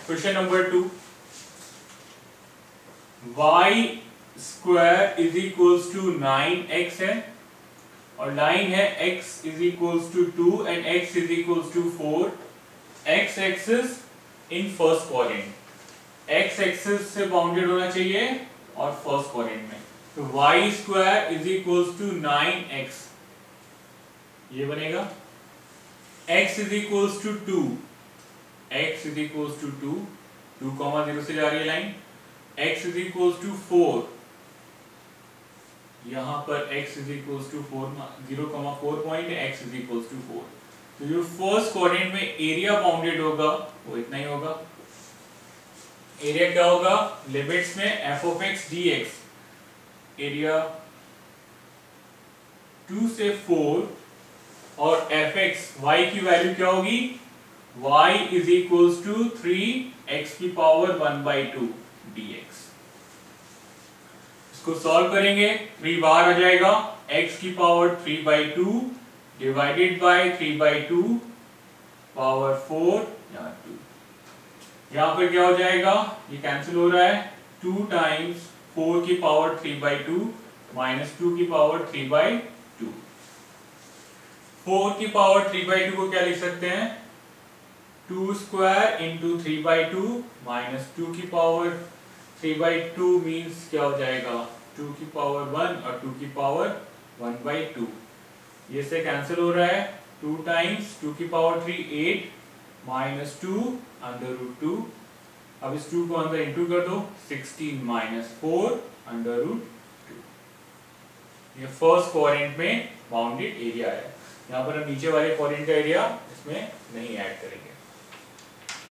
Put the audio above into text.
Question number 2, y square is equals to 9x है और line है x is equals to 2 and x is equals to 4, x axis in first quadrant, x axis से bounded होना चाहिए और first quadrant में, तो y square is equals to 9x, ये बनेगा x is equals to 2, x is equals to 2, 2,0 से जा रही है line, x is equals to 4, यहां पर x is equals to 4, 0,4 point है, x इज इक्वल्स टू 4, तो जो फर्स्ट क्वाड्रेंट में एरिया बाउंडेड होगा वो इतना ही होगा। एरिया क्या होगा, लिमिट्स में f of x dx, area 2 से 4 और fx y की वैल्यू क्या होगी, y is equals to 3x की पावर 1/2 dx। इसको सॉल्व करेंगे, 3 बाहर आ जाएगा, x की पावर 3/2 डिवाइडेड बाय 3/2 पावर 4 या 2, यहाँ पर क्या हो जाएगा, ये कैंसिल हो रहा है, 2 टाइम्स 4 की पावर 3/2 माइनस 2 की पावर 3/2, 4 की पावर 3/2 को क्या लिख सकते हैं, 2 स्क्वायर इंटू 3/2 माइनस 2 की पावर 3/2 मीन्स क्या हो जाएगा, 2 की पावर 1 और 2 की पावर 1/2, ये से कैंसिल हो रहा है, 2 टाइम्स 2 की पावर 3 8 माइनस 2 अंडर रूट 2, अब इस 2 को अंदर इंटू कर दो, 16 माइनस 4 अंडर रूट 2, ये फर्स्ट क्वाड्रेंट में बाउंडेड एरिया है। यहाँ पर हम नीचे वाले क्वाड्रेंट का एरिया इसमें नहीं ऐड करेंगे।